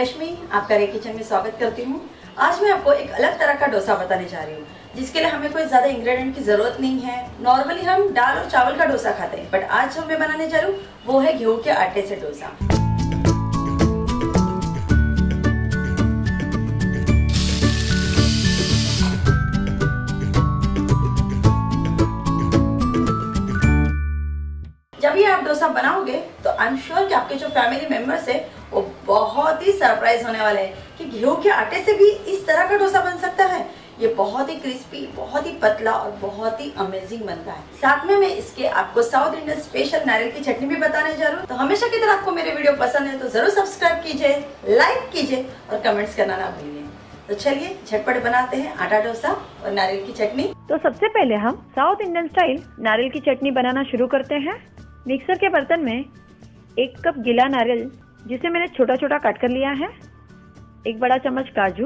रश्मि, आपका रे किचन में स्वागत करती हूँ। आज मैं आपको एक अलग तरह का डोसा बताने जा रही हूँ, जिसके लिए हमें कोई ज्यादा इंग्रेडिएंट की जरूरत नहीं है। नॉर्मली हम दाल और चावल का डोसा खाते हैं, बट आज जो मैं बनाने जा रही हूँ वो है गेहूं के आटे से डोसा। जब ये आप डोसा बनाओगे तो आई एम श्योर कि आपके जो फैमिली मेंबर्स है वो बहुत ही सरप्राइज होने वाले हैं कि गेहूं के आटे से भी इस तरह का डोसा बन सकता है। ये बहुत ही क्रिस्पी, बहुत ही पतला और बहुत ही अमेजिंग बनता है। साथ में मैं इसके आपको साउथ इंडियन स्पेशल नारियल की चटनी भी बताने जा रही हूँ। तो हमेशा की तरह आपको मेरे वीडियो पसंद है तो जरूर सब्सक्राइब कीजिए, लाइक कीजिए और कमेंट्स करना ना भूलिए। तो चलिए झटपट बनाते हैं आटा डोसा और नारियल की चटनी। तो सबसे पहले हम साउथ इंडियन स्टाइल नारियल की चटनी बनाना शुरू करते हैं। मिक्सर के बर्तन में 1 कप गीला नारियल, जिसे मैंने छोटा छोटा काट कर लिया है, 1 बड़ा चम्मच काजू,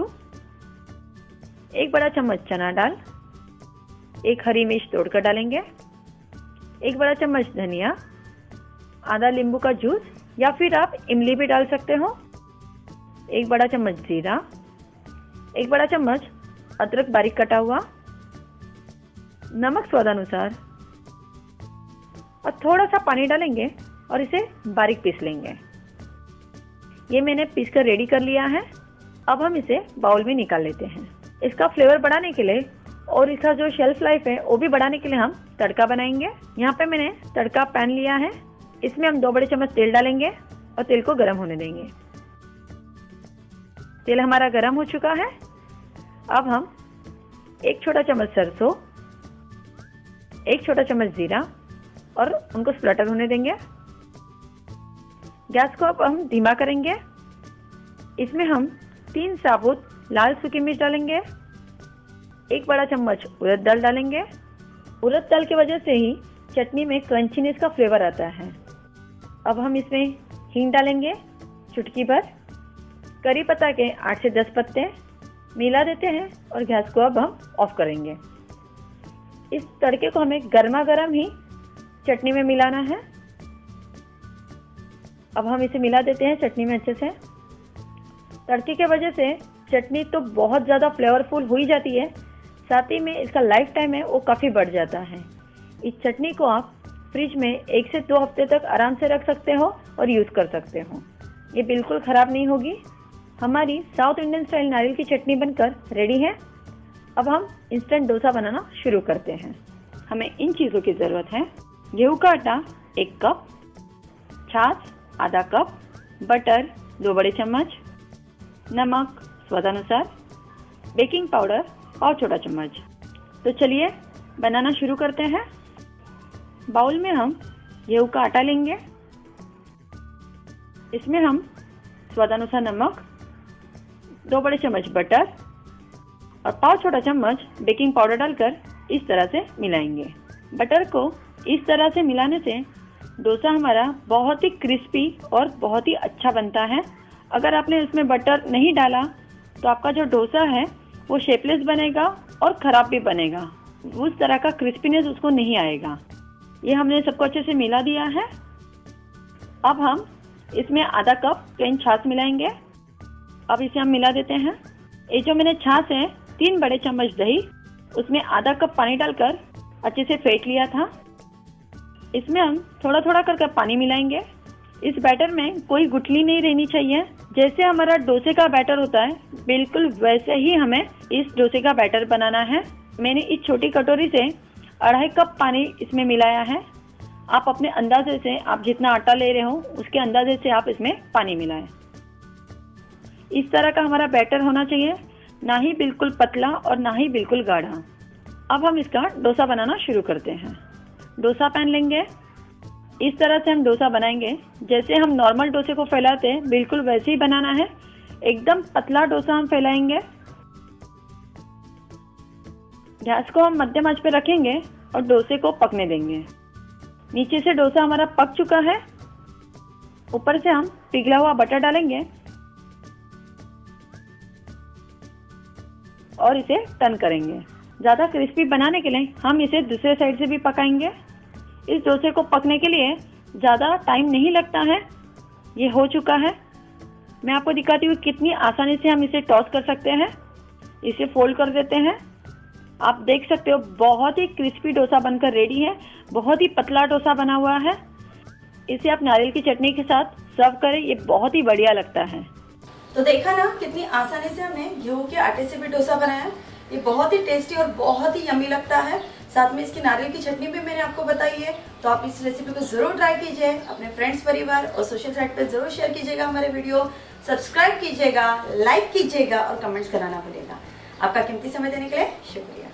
1 बड़ा चम्मच चना दाल, 1 हरी मिर्च तोड़कर डालेंगे, 1 बड़ा चम्मच धनिया, आधा नींबू का जूस या फिर आप इमली भी डाल सकते हो, 1 बड़ा चम्मच जीरा, 1 बड़ा चम्मच अदरक बारीक कटा हुआ, नमक स्वादानुसार और थोड़ा सा पानी डालेंगे और इसे बारीक पीस लेंगे। ये मैंने पीस कर रेडी कर लिया है। अब हम इसे बाउल में निकाल लेते हैं। इसका फ्लेवर बढ़ाने के लिए और इसका जो शेल्फ लाइफ है वो भी बढ़ाने के लिए हम तड़का बनाएंगे। यहाँ पे मैंने तड़का पैन लिया है, इसमें हम 2 बड़े चम्मच तेल डालेंगे और तेल को गर्म होने देंगे। तेल हमारा गर्म हो चुका है। अब हम 1 छोटा चम्मच सरसों, 1 छोटा चम्मच जीरा और उनको स्प्लटर होने देंगे। गैस को अब हम धीमा करेंगे। इसमें हम 3 साबुत लाल सूखी मिर्च डालेंगे, 1 बड़ा चम्मच उड़द दाल डालेंगे। उड़द दाल की वजह से ही चटनी में क्रंचीनेस का फ्लेवर आता है। अब हम इसमें हींग डालेंगे, चुटकी भर, करी पत्ता के 8 से 10 पत्ते मिला देते हैं और गैस को अब हम ऑफ करेंगे। इस तड़के को हमें गर्मा गर्म ही चटनी में मिलाना है। अब हम इसे मिला देते हैं चटनी में अच्छे से। तड़के की वजह से चटनी तो बहुत ज़्यादा फ्लेवरफुल हो ही जाती है, साथ ही में इसका लाइफ टाइम है वो काफ़ी बढ़ जाता है। इस चटनी को आप फ्रिज में 1 से 2 हफ्ते तक आराम से रख सकते हो और यूज़ कर सकते हो। ये बिल्कुल ख़राब नहीं होगी। हमारी साउथ इंडियन स्टाइल नारियल की चटनी बनकर रेडी है। अब हम इंस्टेंट डोसा बनाना शुरू करते हैं। हमें इन चीज़ों की ज़रूरत है: गेहूं का आटा 1 कप, छाछ आधा कप, बटर 2 बड़े चम्मच, नमक स्वादानुसार, बेकिंग पाउडर और छोटा चम्मच। तो चलिए बनाना शुरू करते हैं। बाउल में हम गेहूं का आटा लेंगे, इसमें हम स्वादानुसार नमक, 2 बड़े चम्मच बटर और पाव छोटा चम्मच बेकिंग पाउडर डालकर इस तरह से मिलाएंगे। बटर को इस तरह से मिलाने से डोसा हमारा बहुत ही क्रिस्पी और बहुत ही अच्छा बनता है। अगर आपने इसमें बटर नहीं डाला तो आपका जो डोसा है वो शेपलेस बनेगा और ख़राब भी बनेगा। उस तरह का क्रिस्पीनेस उसको नहीं आएगा। ये हमने सबको अच्छे से मिला दिया है। अब हम इसमें आधा कप प्लेन छाछ मिलाएंगे। अब इसे हम मिला देते हैं। ये जो मैंने छाछ है 3 बड़े चम्मच दही, उसमें आधा कप पानी डालकर अच्छे से फेंट लिया था। इसमें हम थोड़ा थोड़ा करके पानी मिलाएंगे। इस बैटर में कोई गुठली नहीं रहनी चाहिए। जैसे हमारा डोसे का बैटर होता है बिल्कुल वैसे ही हमें इस डोसे का बैटर बनाना है। मैंने इस छोटी कटोरी से 2.5 कप पानी इसमें मिलाया है। आप अपने अंदाजे से, आप जितना आटा ले रहे हो उसके अंदाजे से आप इसमें पानी मिलाएं। इस तरह का हमारा बैटर होना चाहिए, ना ही बिल्कुल पतला और ना ही बिल्कुल गाढ़ा। अब हम इसका डोसा बनाना शुरू करते हैं। डोसा पैन लेंगे, इस तरह से हम डोसा बनाएंगे जैसे हम नॉर्मल डोसे को फैलाते हैं, बिल्कुल वैसे ही बनाना है। एकदम पतला डोसा हम फैलाएंगे। गैस को हम मध्यम आंच पे रखेंगे और डोसे को पकने देंगे। नीचे से डोसा हमारा पक चुका है। ऊपर से हम पिघला हुआ बटर डालेंगे और इसे टर्न करेंगे। ज़्यादा क्रिस्पी बनाने के लिए हम इसे दूसरे साइड से भी पकाएंगे। इस डोसे को पकने के लिए ज़्यादा टाइम नहीं लगता है। ये हो चुका है। मैं आपको दिखाती हूँ कितनी आसानी से हम इसे टॉस कर सकते हैं। इसे फोल्ड कर देते हैं। आप देख सकते हो बहुत ही क्रिस्पी डोसा बनकर रेडी है। बहुत ही पतला डोसा बना हुआ है। इसे आप नारियल की चटनी के साथ सर्व करें, ये बहुत ही बढ़िया लगता है। तो देखा ना कितनी आसानी से हमने गेहूं के आटे से भी डोसा बनाया। ये बहुत ही टेस्टी और बहुत ही यम्मी लगता है। साथ में इसकी नारियल की चटनी भी मैंने आपको बताई है। तो आप इस रेसिपी को जरूर ट्राई कीजिए, अपने फ्रेंड्स, परिवार और सोशल साइट पे जरूर शेयर कीजिएगा हमारे वीडियो, सब्सक्राइब कीजिएगा, लाइक कीजिएगा और कमेंट्स कराना भूलिएगा। आपका कीमती समय देने के लिए शुक्रिया।